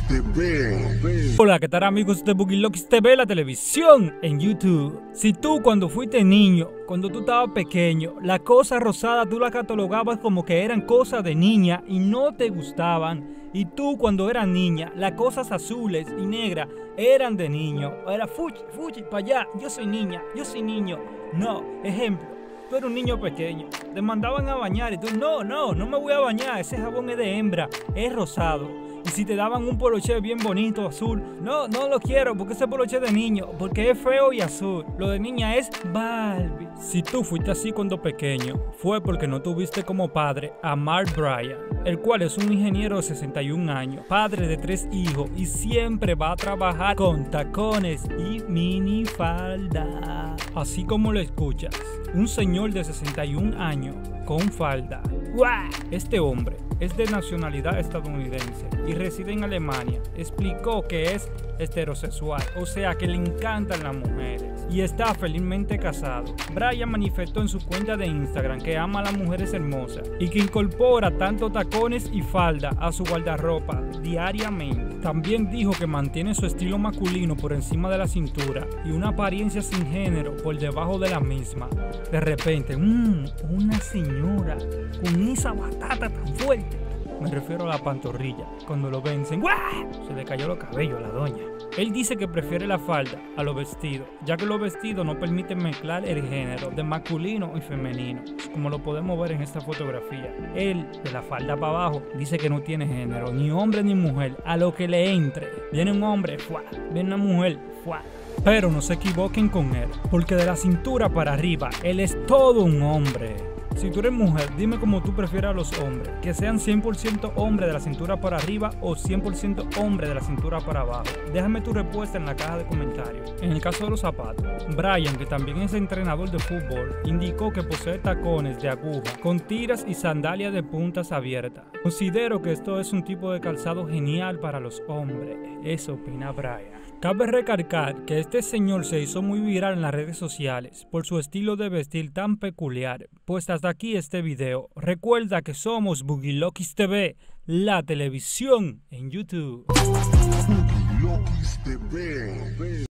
TV. Hola, ¿qué tal amigos de Boogie Loquis TV, la televisión en YouTube? Si tú cuando fuiste niño, cuando tú estabas pequeño, las cosas rosadas tú las catalogabas como que eran cosas de niña y no te gustaban. Y tú cuando eras niña, las cosas azules y negras eran de niño. Era fuchi, para allá, yo soy niña, yo soy niño. No, ejemplo. Tú eres un niño pequeño, te mandaban a bañar y tú, no me voy a bañar, ese jabón es de hembra, es rosado. Y si te daban un poloché bien bonito, azul, no lo quiero porque ese poloché es de niño, porque es feo y azul. Lo de niña es Barbie. Si tú fuiste así cuando pequeño, fue porque no tuviste como padre a Mark Bryan, el cual es un ingeniero de 61 años, padre de 3 hijos y siempre va a trabajar con tacones y minifalda. Así como lo escuchas, un señor de 61 años con falda. ¡Guau! Este hombre es de nacionalidad estadounidense y reside en Alemania. Explicó que es heterosexual, o sea que le encantan las mujeres y está felizmente casado. Bryan manifestó en su cuenta de Instagram que ama a las mujeres hermosas y que incorpora tanto tacones y falda a su guardarropa diariamente. También dijo que mantiene su estilo masculino por encima de la cintura y una apariencia sin género por debajo de la misma. De repente, una señora con esa batata tan fuerte. Me refiero a la pantorrilla. Cuando lo vencen, ¡guau! Se le cayó los cabellos a la doña. Él dice que prefiere la falda a los vestidos, ya que los vestidos no permiten mezclar el género de masculino y femenino, como lo podemos ver en esta fotografía. Él, de la falda para abajo, dice que no tiene género, ni hombre ni mujer, a lo que le entre. Viene un hombre, ¡fua! Viene una mujer, ¡fua! Pero no se equivoquen con él, porque de la cintura para arriba, él es todo un hombre. Si tú eres mujer, dime cómo tú prefieres a los hombres, que sean 100% hombre de la cintura para arriba o 100% hombre de la cintura para abajo. Déjame tu respuesta en la caja de comentarios. En el caso de los zapatos, Bryan, que también es entrenador de fútbol, indicó que posee tacones de aguja con tiras y sandalias de puntas abiertas. Considero que esto es un tipo de calzado genial para los hombres, eso opina Bryan. Cabe recalcar que este señor se hizo muy viral en las redes sociales por su estilo de vestir tan peculiar. Pues hasta aquí este video. Recuerda que somos Boogie Loquis TV, la televisión en YouTube. Boogie Loquis TV.